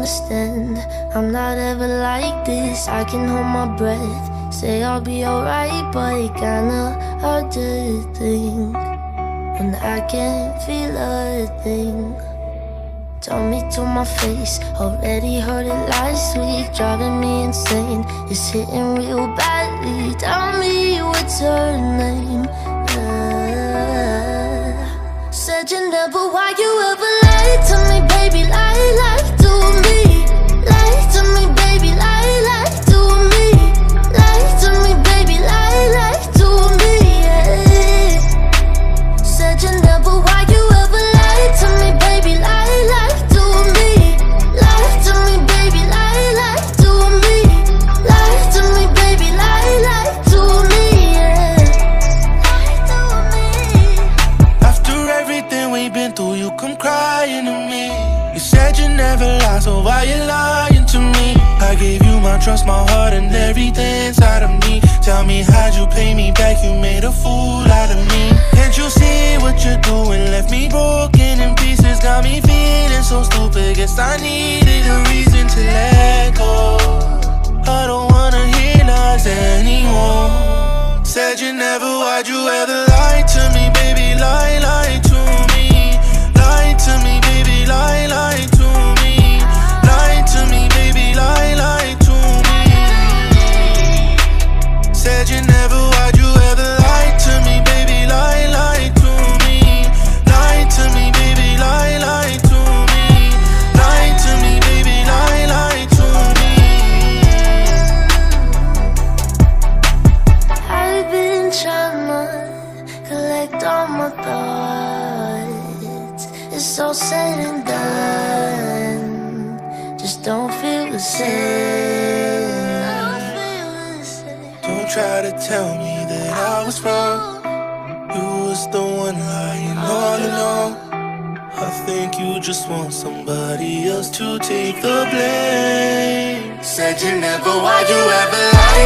understand. I'm not ever like this. I can hold my breath, say I'll be alright, but it kinda hard to think when I can't feel a thing. Told me to my face, already heard it last week, driving me insane. It's hitting real badly. Tell me what's her name. Said you never, why you ever lied to me, baby, lie to me. Lie to me, baby, lie to me. Lie to me, baby, lie to me, yeah. Said you never, why you ever lied to me, baby, lie to me. Lie to me, baby, lie to me. Lie to me, baby, lie to me, yeah. Lie to me. After everything we've been through, you come crying to me. You said you never lie, so why you lying to me? I gave you my trust, my heart, and everything inside of me. Tell me, how'd you pay me back? You made a fool out of me. Can't you see what you're doing? Left me broken in pieces, got me feeling so stupid. Guess I needed a reason to let go. I don't wanna hear lies anymore. Said you never, why'd you ever lie to me, baby? Lie to me. Lie to me, baby, lie to me. Lie to me, baby, lie to me. Said you never, why'd you ever lie to me, baby? Lie to me. Lie to me, baby, lie to me. Lie to me, baby, lie to me. I've been trying to collect all my thoughts. It's all said and done, just don't feel the same. Don't try to tell me that I was wrong. You was the one lying all along. I think you just want somebody else to take the blame. Said you never, why'd you ever lie